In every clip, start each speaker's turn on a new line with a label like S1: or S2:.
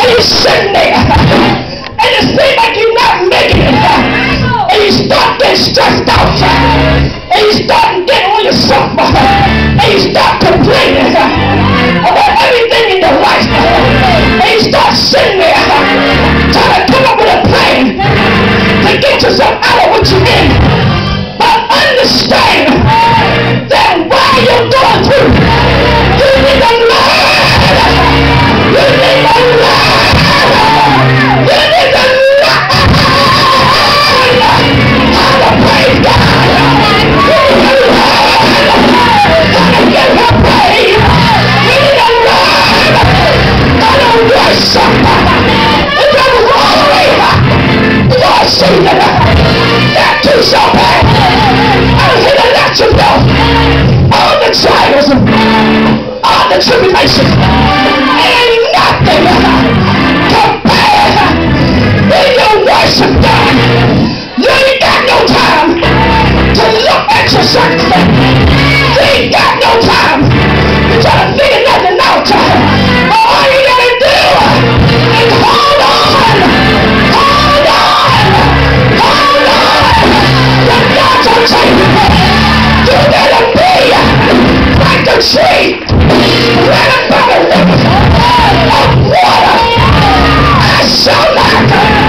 S1: and you're sitting there, and it seems like you're not making it, and you start getting stressed out, and you start getting on yourself, and you start complaining about everything in your life, and you start sitting there trying to come up with a plan to get yourself out of what you're in. But understand that while you're going through, you need to learn. You need to learn. You need to learn how to praise God. You need to learn how to give Him praise. You need to learn how to worship. It's a glory. Lord, see that too shall pass. I'm here to let you know all the trials, all the tribulations, ain't nothing compared when you worship God. You ain't got no time to look at your circumstances. You ain't got no time to try to figure nothing out. All you gotta do is hold on. Hold on. Hold on. The God's will change you. You gotta be like the tree planted by the rivers of water. I shall not.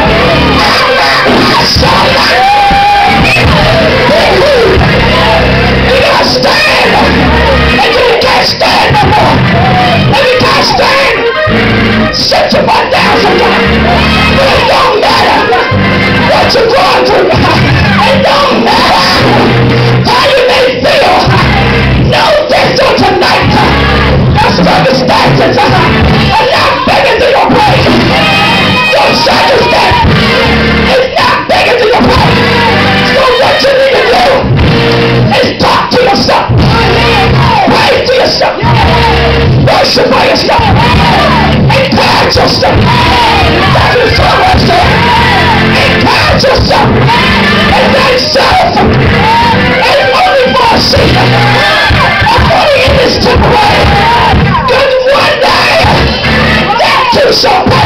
S1: I shall not. You gotta stand. And you can't stand no more. If you can't stand, sit your butt down sometime. But it don't matter what you're going through. It don't matter how you may feel. Know this on tonight. The circumstances are not bigger than your praise. Your circumstance is not bigger than your praise. So what you need to do is talk to yourself. Pray to yourself. Worship by yourself. Encourage yourself. That's what someone said. Encourage yourself. And then self is only for a season. Only in this temporary. Because one day that too shall pass.